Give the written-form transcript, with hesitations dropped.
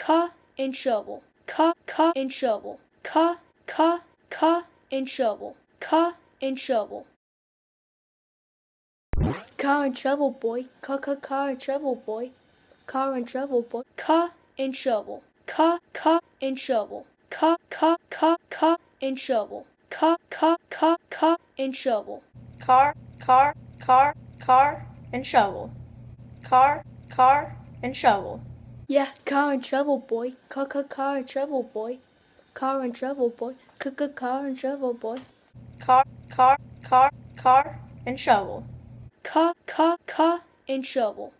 car and shovel, car and shovel, car and shovel, car and shovel. Car and shovel boy, car and shovel boy, car and shovel boy, car and shovel, car and shovel, car and shovel, car and shovel. Car and shovel. Car and shovel. Yeah, car and shovel boy, car and shovel boy, car and shovel boy, car and shovel boy. Car and shovel. Car and shovel.